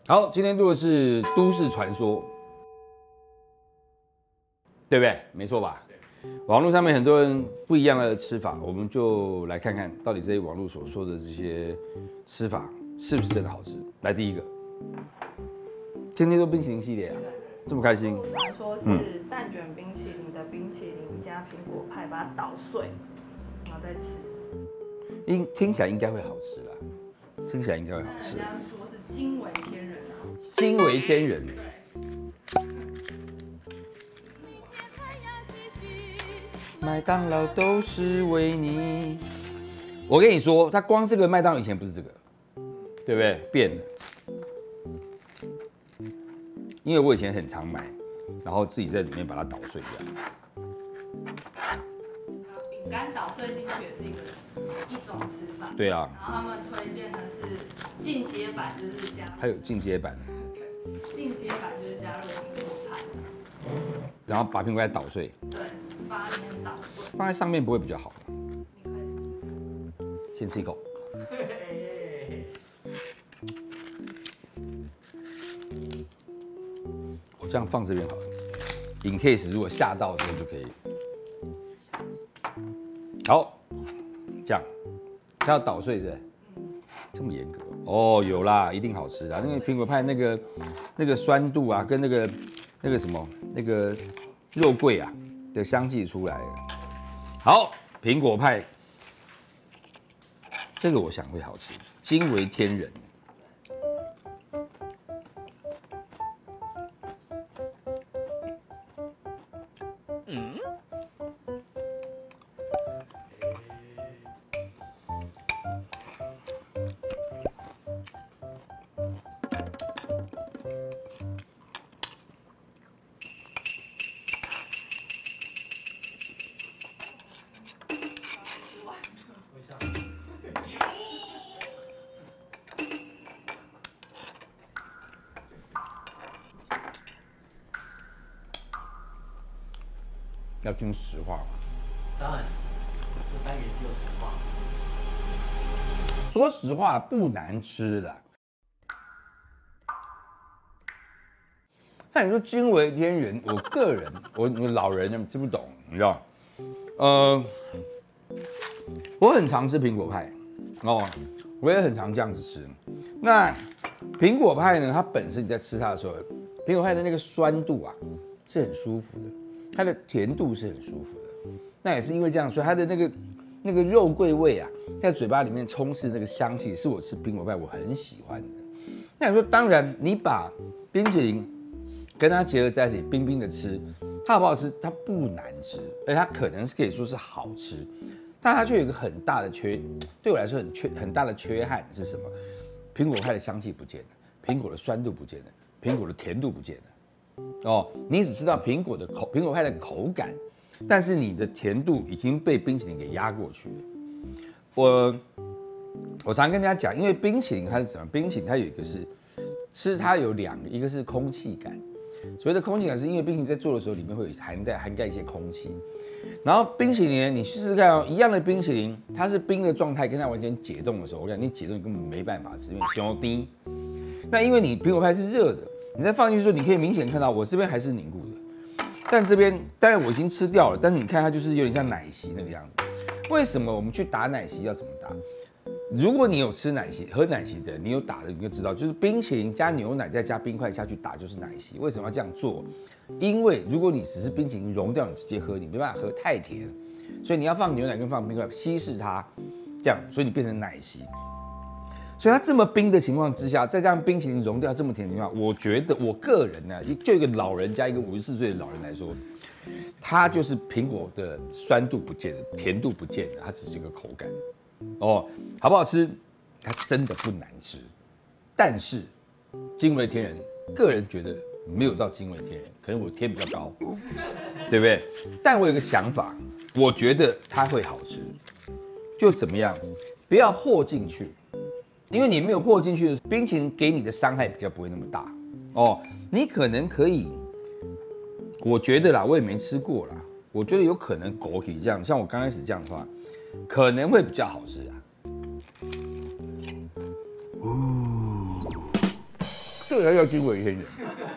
好，今天录的是都市传说，对不对？没错吧？网络上面很多人不一样的吃法，我们就来看看到底这些网络所说的这些吃法是不是真的好吃。来，第一个，今天做冰淇淋系列啊，这么开心。 传说是蛋卷冰淇淋的冰淇淋加苹果派，把它捣碎，然后再吃。 听起来应该会好吃啦，听起来应该会好吃。 人家说是惊为天人啊， 惊为天人。麦当劳都是为你。我跟你说，它光这个麦当劳以前不是这个，对不对？变了。因为我以前很常买，然后自己在里面把它捣碎掉。 饼干捣碎进去也是一种吃法。 对啊。 然后他们推荐的是进阶版，就是加。 还有进阶版。 进阶版就是加入苹果派。 然后把苹果派捣碎。 对，把里面捣碎。 放在上面不会比较好吗？ 你可以试试。 先吃一口。我这样放这边好了 ，in case 如果吓到的时候就可以。好，这样，它要捣碎的，这么严格哦，有啦，一定好吃啊！因为苹果派那个酸度啊，跟那个什么那个肉桂啊的香气出来了。好，苹果派，这个我想会好吃，惊为天人。要听实话吗？ 当然，这单元只有实话。 说实话不难吃的。那你说惊为天人，我个人，我老人吃不懂，你知道？我很常吃苹果派，哦，我也很常这样子吃。那苹果派呢，它本身你在吃它的时候，苹果派的那个酸度啊是很舒服的。它的甜度是很舒服的，那也是因为这样，所以它的那个肉桂味啊，在嘴巴里面充斥那个香气，是我吃苹果派我很喜欢的。那你说，当然你把冰淇淋跟它结合在一起，冰冰的吃，它好不好吃？它不难吃，而它可能是可以说是好吃，但它却有一个很大的对我来说很大的缺憾是什么？苹果派的香气不见了，苹果的酸度不见了，苹果的甜度不见了。哦，你只知道苹果派的口感，但是你的甜度已经被冰淇淋给压过去了。我常跟大家讲，因为冰淇淋它是怎么？冰淇淋它有一个是吃它有两个，一个是空气感。所谓的空气感，是因为冰淇淋在做的时候里面会有涵盖一些空气。然后冰淇淋你试试看哦，一样的冰淇淋，它是冰的状态，跟它完全解冻的时候，我讲你解冻你根本没办法吃，因为超低。那因为你苹果派是热的。你再放进去的时候，你可以明显看到我这边还是凝固的，但这边当然我已经吃掉了，但是你看它就是有点像奶昔那个样子。为什么我们去打奶昔要怎么打？如果你有吃奶昔、喝奶昔的，你有打的，你就知道，就是冰淇淋加牛奶再加冰块下去打就是奶昔。为什么要这样做？因为如果你只是冰淇淋融掉，你直接喝，你没办法喝太甜，所以你要放牛奶跟放冰块稀释它，这样，所以你变成奶昔。所以它这么冰的情况之下，再加上冰淇淋融掉这么甜的情况，我觉得我个人呢，就一个老人家，一个54岁的老人来说，它就是苹果的酸度不见了，甜度不见了，它只是一个口感。哦，好不好吃？它真的不难吃，但是惊为天人，个人觉得没有到惊为天人，可能我天比较高，对不对？但我有个想法，我觉得它会好吃，就怎么样，不要和进去。因为你没有和进去的冰淇淋给你的伤害比较不会那么大哦，你可能可以，我觉得啦，我也没吃过啦，我觉得有可能狗可以这样，像我刚开始这样的话，可能会比较好吃啊。 这个才叫惊为天人。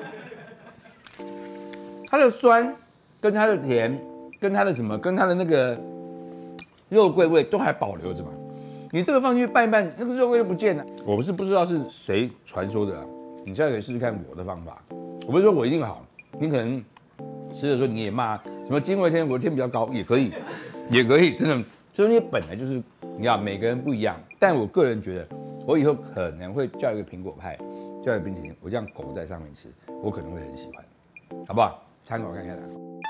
它的酸跟它的甜跟它的什么跟它的那个肉桂味都还保留着嘛。你这个放进去拌一拌，那个肉桂就不见了。我不知道是谁传说的啦，你现在可以试试看我的方法。我不是说我一定好，你可能吃的时候你也骂什么惊为天人，我的天比较高，也可以，也可以，真的，所以你本来就是你要每个人不一样。但我个人觉得，我以后可能会叫一个苹果派，叫一个冰淇淋，我这样裹在上面吃，我可能会很喜欢，好不好？参考看看啦。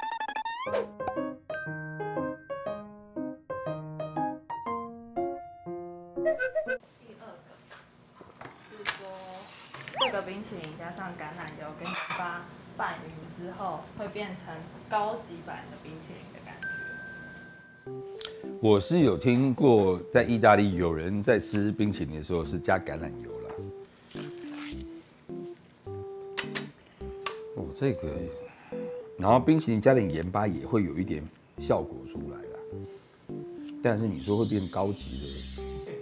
第二个是说，这个冰淇淋加上橄榄油跟盐巴拌匀之后，会变成高级版的冰淇淋的感觉。 我是有听过，在意大利有人在吃冰淇淋的时候是加橄榄油啦。哦，这个，然后冰淇淋加点盐巴也会有一点效果出来啦。但是你说会变高级的，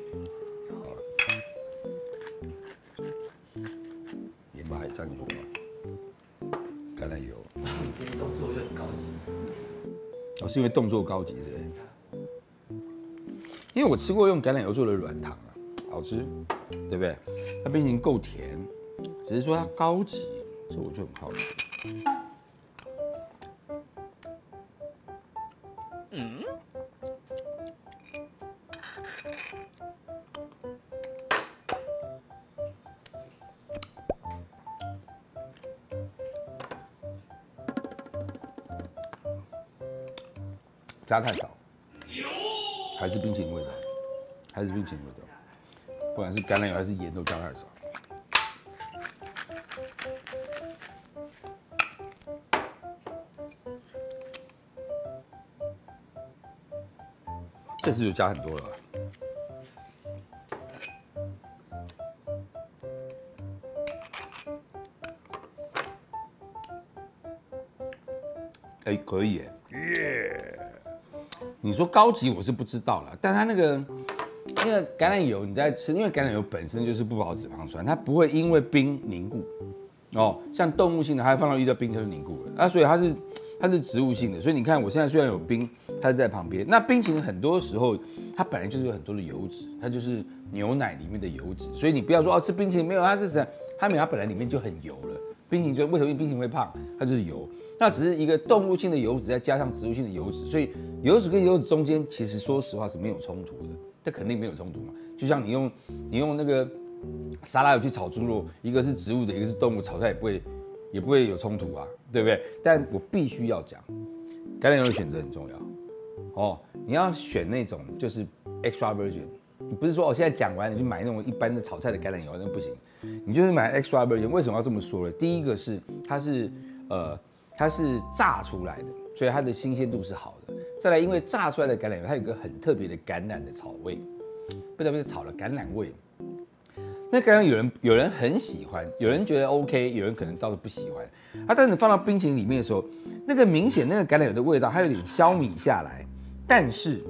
盐巴还加很多吗？橄榄油， 今天动作又很高级。 哦，是因为动作高级是不是？因为我吃过用橄榄油做的软糖啊，好吃，对不对？它冰淇淋够甜，只是说它高级，所以我就很好奇。加太少，还是冰淇淋味道，还是冰淇淋味道，不管是橄榄油还是盐都加太少。这次就加很多了。哎，可以耶！耶！你说高级我是不知道啦，但它那个橄榄油你在吃，因为橄榄油本身就是不饱和脂肪酸，它不会因为冰凝固。哦，像动物性的，它放到遇到冰它就凝固了。啊，所以它是植物性的，所以你看我现在虽然有冰，它是在旁边。那冰淇淋很多时候它本来就是有很多的油脂，它就是牛奶里面的油脂，所以你不要说哦吃冰淇淋没有，它是什么？它本来里面就很油了。冰淇淋就为什么冰淇淋会胖？它就是油，那只是一个动物性的油脂再加上植物性的油脂，所以油脂跟油脂中间其实说实话是没有冲突的，这肯定没有冲突嘛。就像你用那个沙拉油去炒猪肉，一个是植物的，一个是动物，炒出来也不会有冲突啊，对不对？但我必须要讲，橄榄油的选择很重要哦，你要选那种就是 extra virgin。你不是说我现在讲完你就买那种一般的炒菜的橄榄油，那不行。你就是买 extra virgin。为什么要这么说呢？第一个是它是炸出来的，所以它的新鲜度是好的。再来，因为炸出来的橄榄油它有一个很特别的橄榄的草味，不是炒了橄榄味。那橄榄有人很喜欢，有人觉得 OK， 有人可能倒是不喜欢。啊，但是你放到冰淇淋里面的时候，那个明显那个橄榄油的味道它有点消弭下来，但是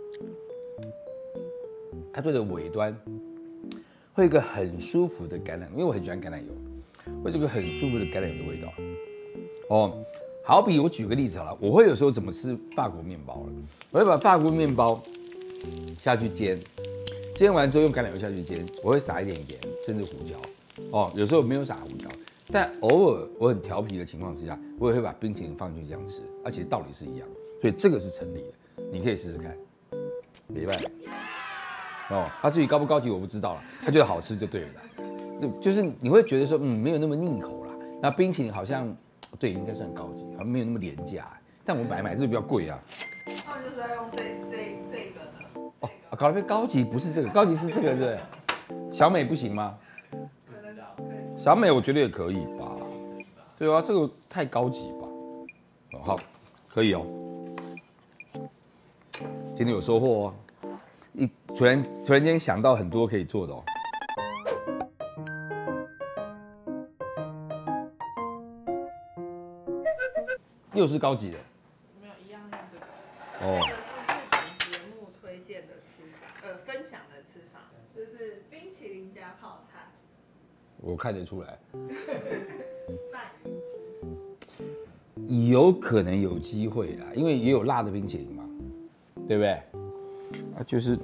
它做的尾端会有一个很舒服的橄榄，因为我很喜欢橄榄油，会有一个很舒服的橄榄油的味道。哦，好比我举个例子好了，我会有时候怎么吃法国面包了？我会把法国面包下去煎，煎完之后用橄榄油下去煎，我会撒一点盐，甚至胡椒。哦，有时候没有撒胡椒，但偶尔我很调皮的情况之下，我也会把冰淇淋放进去这样吃，而且道理是一样，所以这个是成立的，你可以试试看，没办法。哦，它至于高不高级我不知道了，它觉得好吃就对了啦，就是你会觉得说，没有那么腻口啦。那冰淇淋好像，对，应该算高级，好像没有那么廉价，但我们买这个比较贵啊。 他们就是要用这个的。 哦，搞得变高级不是这个，高级是这个，对不对？小美不行吗？小美我觉得也可以吧，对啊，这个太高级吧。哦，好，可以哦。今天有收获哦。突然间想到很多可以做的哦。又是高级的。 没有一样用这个。 哦。 这是日本节目推荐的吃法，分享的吃法，就是冰淇淋加泡菜。 我看得出来， 有可能有机会啦，因为也有辣的冰淇淋嘛，对不对？啊，就是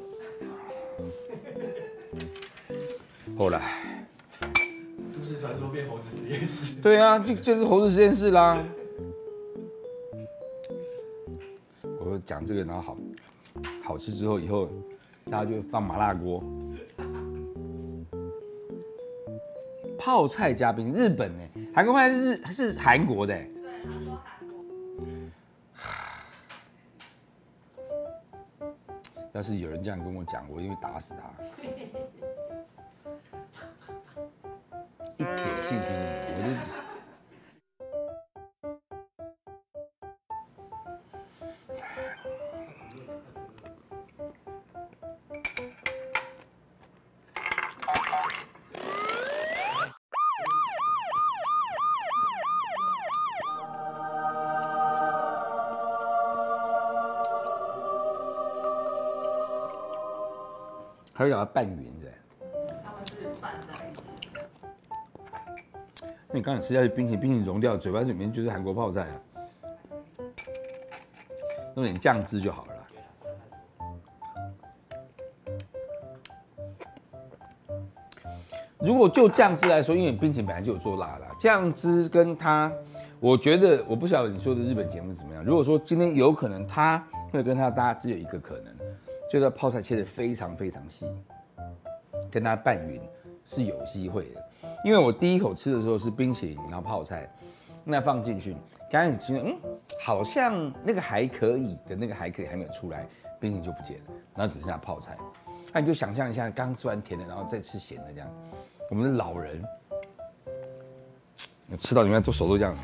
后来， 都市传说变猴子实验室。 对啊，就是猴子实验室啦。我讲这个，然后好吃之后，以后大家就会放麻辣锅。泡菜加冰，日本呢？韩国派是韩国的。 对，他说韩国。 要是有人这样跟我讲，我一定会打死他。一点信心没有，我就。还有把它拌匀的。 他们是拌在一起。 那你刚才吃下去，冰淇淋融掉，嘴巴里面就是韩国泡菜啊，弄点酱汁就好了啦。如果就酱汁来说，因为冰淇淋本来就有做辣的，酱汁跟它，我觉得我不晓得你说的日本节目怎么样。如果说今天有可能它会跟它搭，只有一个可能，就是泡菜切得非常非常细，跟它拌匀是有机会的。因为我第一口吃的时候是冰淇淋，然后泡菜，那放进去，刚开始吃，好像那个还可以的那个还可以还没有出来，冰淇淋就不见了，然后只剩下泡菜。那你就想象一下，刚吃完甜的，然后再吃咸的这样。我们的老人，吃到你看手都这样。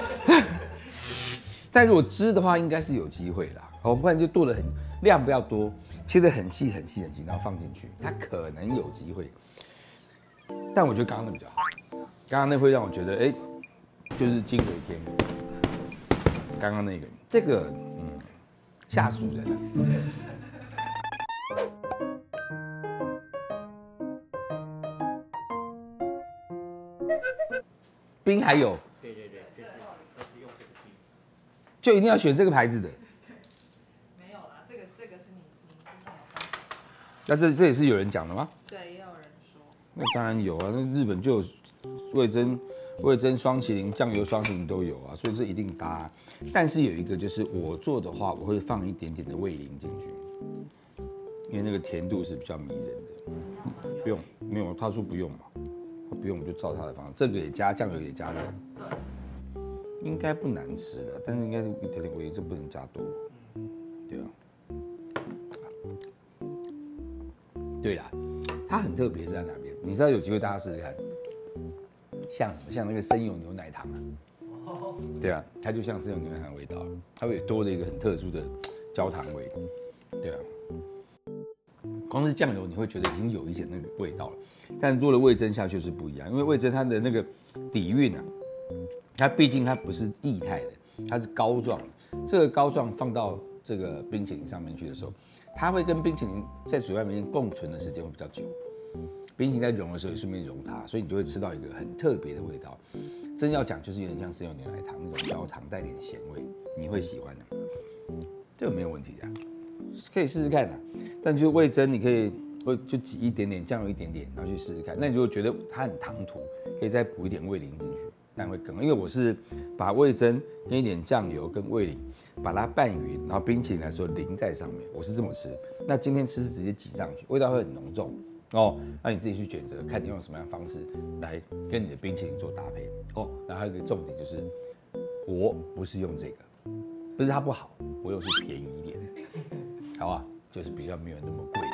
但如果汁的话，应该是有机会啦。哦，不然就剁得很量不要多，切得很细很细很细，然后放进去，它可能有机会。但我觉得刚刚那比较好，刚刚那会让我觉得，哎，就是惊为天人。刚刚那个，这个，下属人啊。冰还有， 对，就是用这个冰， 就一定要选这个牌子的。 没有啦，这个是你之前有分享。 那这也是有人讲的吗？ 对，也有人说。 那当然有啊，那日本就有味噌双麒麟、酱油双麒麟都有啊，所以这一定搭。但是有一个就是我做的话，我会放一点点的味淋进去，因为那个甜度是比较迷人的。不用，没有，他说不用嘛，他不用我就照他的方式，这个也加，酱油也加的， 对， 应该不难吃的，但是应该是一点点味淋，这不能加多。对啊。对啦，它很特别是在哪边？你知道有机会大家试试看，像什么？像那个生有牛奶糖啊，对啊，它就像生有牛奶糖的味道，它会多了一个很特殊的焦糖味，对啊。光是酱油你会觉得已经有一点那个味道了，但做了味噌下去是不一样，因为味噌它的那个底蕴啊，它毕竟它不是液态的，它是膏状的，这个膏状放到这个冰淇淋上面去的时候，它会跟冰淇淋在嘴巴里面共存的时间会比较久，冰淇淋在融的时候也顺便融它，所以你就会吃到一个很特别的味道。真要讲就是有点像生有牛奶糖那种焦糖带点咸味，你会喜欢的，这个没有问题的，可以试试看的。但就是味噌你可以就挤一点点，酱油一点点，然后去试试看。那你如果觉得它很唐突，可以再补一点味淋进去，但会更好。因为我是把味噌跟一点酱油跟味淋把它拌匀，然后冰淇淋来说淋在上面，我是这么吃。那今天吃是直接挤上去，味道会很浓重哦。那你自己去选择，看你用什么样的方式来跟你的冰淇淋做搭配哦。然后还有一个重点就是，我不是用这个，不是它不好，我又是便宜一点的，好吧？就是比较没有那么贵。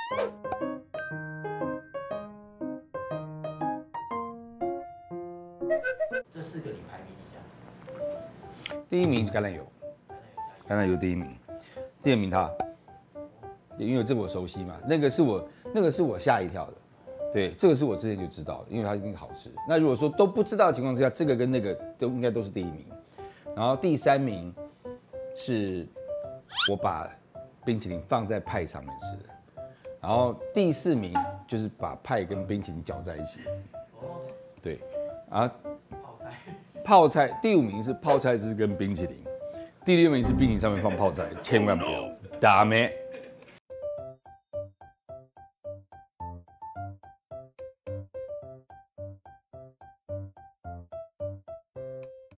这4个你排名一下。 第一名橄榄油，橄榄油第一名，第二名它，因为这个我熟悉嘛，那个是我吓一跳的，对，这个是我之前就知道的，因为它一定好吃。那如果说都不知道的情况之下，这个跟那个应该都是第一名，然后第3名是我把冰淇淋放在派上面吃的，然后第4名就是把派跟冰淇淋搅在一起，对，啊。 泡菜。 泡菜，第5名是泡菜汁跟冰淇淋，第6名是冰淇淋上面放泡菜，千万不要，打咩？